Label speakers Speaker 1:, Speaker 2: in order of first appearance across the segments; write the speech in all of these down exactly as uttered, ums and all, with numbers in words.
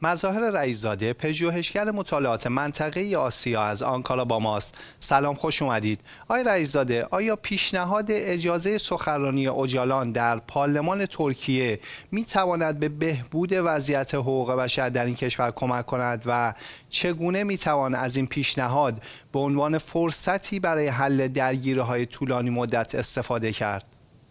Speaker 1: مظاهر رئیس‌زاده، پژوهشگر مطالعات منطقه آسیا از آنکارا با ماست. سلام، خوش اومدید. آقای رئیس‌زاده، آیا پیشنهاد اجازه سخنرانی اوجالان در پارلمان ترکیه می‌تواند به بهبود وضعیت حقوق بشر در این کشور کمک کند و چگونه می‌توان از این پیشنهاد به عنوان فرصتی برای حل درگیری‌های طولانی مدت استفاده کرد؟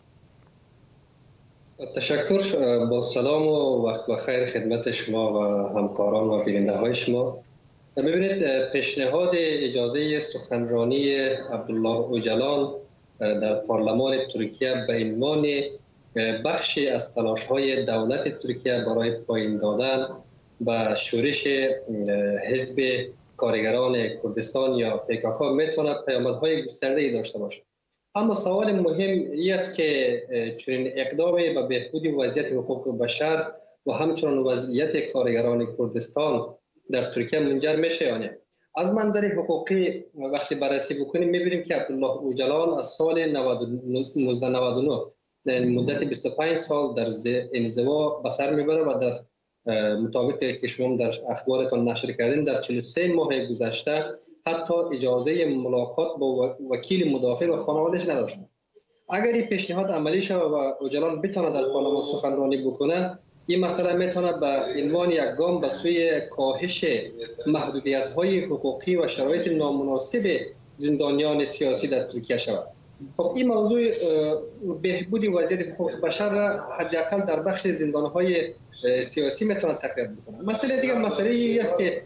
Speaker 2: تشکر. با سلام و وقت بخیر خدمت شما و همکاران و بیننده های شما. ببینید، پیشنهاد اجازه سخنرانی عبدالله اوجالان در پارلمان ترکیه به عنوان بخشی از تلاش های دولت ترکیه برای پایین دادن و شورش حزب کارگران کردستان یا پی کی کی میتونه پیامدهای گسترده‌ای داشته باشه. اما سوال مهم این است که چنین اقدامی به بهبود وضعیت حقوق بشر و همچنان وضعیت کارگران کردستان در ترکیه منجر میشه یا نه. از منظر حقوقی وقتی بررسی بکنیم میبینیم که عبدالله اوجالان از سال نود و نه مدت بیست و پنج سال در انزوا به سر میبره و در مطابق که شما در اخبارتان نشر کردین در چهل و سه ماه گذشته حتی اجازه ملاقات با وکیل مدافع و خانواده‌اش نداشت. اگر این پیشنهاد عملی شود و اوجالان بتونه در پارلمان سخنرانی بکنه، این مسئله میتونه به عنوان یک گام به سوی کاهش محدودیت‌های حقوقی و شرایط نامناسب زندانیان سیاسی در ترکیه شود. خب این موضوع بهبود وضعیت حقوق بشر را حداقل در بخش زندان‌های سیاسی میتونه تقویت بکنه. مسئله دیگر مسئله ای است که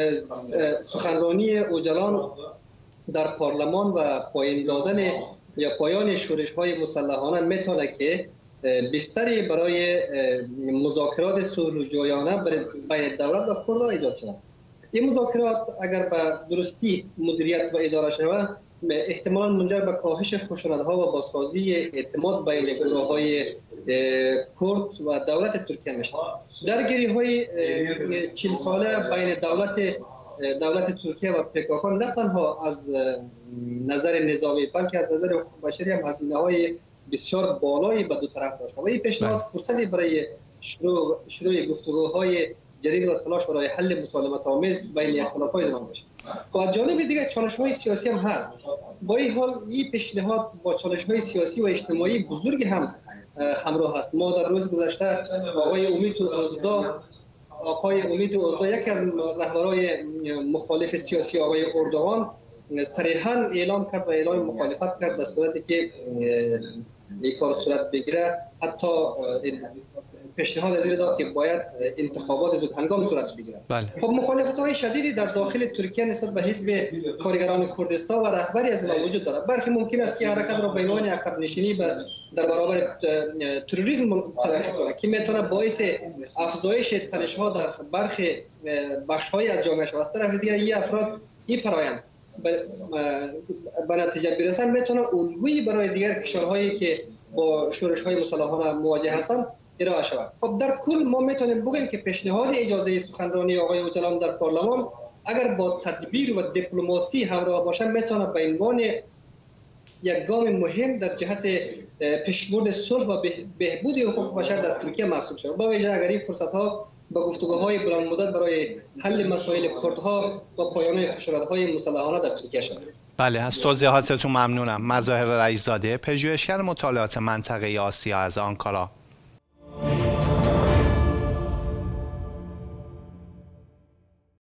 Speaker 2: سخنرانی اوجالان در پارلمان و پایین دادن یا پایان شورش‌های مسلحانه میتونه که بستری برای مذاکرات صلح‌جویانه بین دولت و کردان ایجاد شود. این مذاکرات اگر به درستی مدیریت و اداره شود، احتمالاً منجر به کاهش خشونت‌ها و بازسازی اعتماد بین گروه‌های کرد و دولت ترکیه میشه. درگیری‌های چهل ساله بین دولت دولت ترکیه و پی کی کی نه تنها از نظر نظامی بلکه از نظر حقوق بشری هم هزینه‌های بسیار بالایی به دو طرف داشته و این پیشنهاد فرصتی برای شروع شروع گفتگوهای جدید و تلاش برای حل مسالمت آمیز بین اختلاف‌های زمان بشه. و از جانب دیگر چالش‌های سیاسی هم هست. با این حال این پیشنهاد با چالش‌های سیاسی و اجتماعی بزرگ هم همراه است. ما در روز گذشته آقای امید اوزدا آقای امید اوزدا یکی از رهبران مخالف سیاسی آقای اردوغان صریحاً اعلام کرد و اعلام مخالفت کرد در صورتی که این کار صورت بگیره. حتی پیشنهاد از این داد که باید انتخابات زود هنگام صورت بگیرد.
Speaker 1: بله.
Speaker 2: خب مخالفت‌های شدیدی در داخل ترکیه نسبت به حزب کارگران کردستان و رهبری از ما وجود دارد. برخی ممکن است که حرکت را به عنوان عقب نشینی در برابر تروریسم تلقی کنند که میتونه باعث افزایش تنش‌ها در برخی بخش‌های از جامعه شود. از طرف دیگر این افراد این فرآیند به نتیجه برسند میتونه الگویی برای دیگر کشورهایی که با شورش‌های مسلحانه مواجه هستند ارائه شود. خب در کل ما میتونیم بگیم که پیشنهاد اجازه سخنرانی آقای اوجالان در پارلمان اگر با تدبیر و دیپلماسی همراه باشه میتونه به عنوان یک گام مهم در جهت پیشبرد صلح و بهبود حقوق بشر در ترکیه محسوب شود. با ویژه اگر این فرصت‌ها با گفتگوهای بلند مدت برای حل مسائل کردها و پایان خشونت‌های مسلحانه در ترکیه شود.
Speaker 1: بله، از توضیحاتتون ممنونم. مظاهر رئیس‌زاده، پژوهشگر مطالعات منطقه آسیا از آنکارا.